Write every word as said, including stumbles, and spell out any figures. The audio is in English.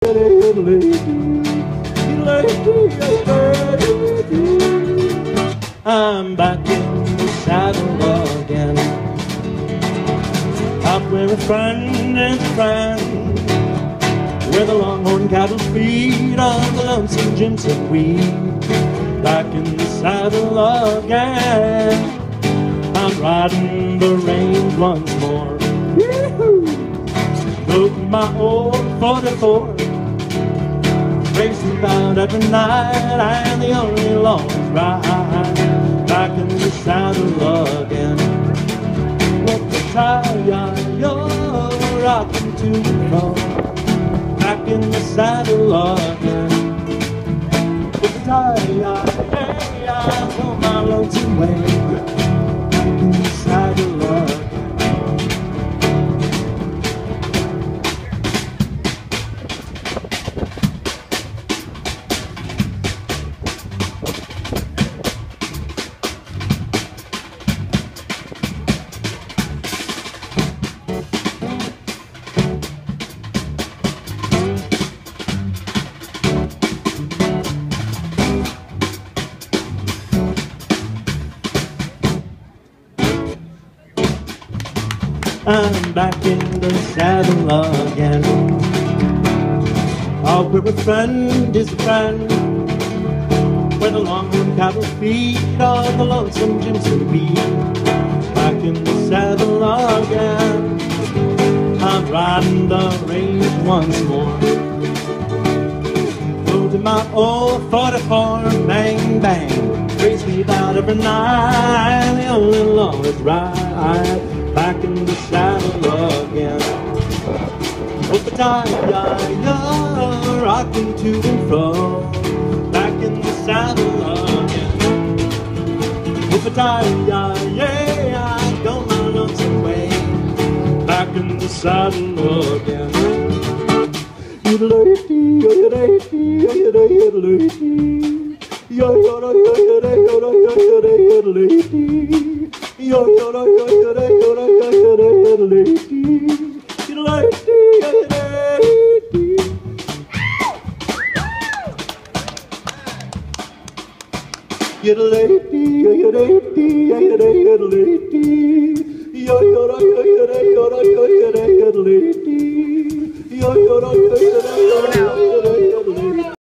I'm back in the saddle again, up where a friend is a friend, where the longhorn cattle feed on the lonesome ginseng weed. Back in the saddle again, I'm riding the range once more. Loading my old forty-four, racing about every night, and the only long ride. Back in the saddle again, with the tire, you're rocking to and fro. Back in the saddle again, with the tire, hey, I'm on my lonesome way. Back in the saddle again. I'm back in the saddle again, out where a friend is a friend, where the longhorn cattle feed on the lonesome ginseng weed. Back in the saddle again, I'm riding the range once more. Loading my old forty-four, bang bang, race me about every night, the only longest ride. Back in the saddle again, with the tire, you're rocking to and fro. Back in the saddle again, with the tire, yeah, I go my lonesome way. Back in the saddle again. Yo yo yo yo yo yo yo yo yo yo yo yo yo yo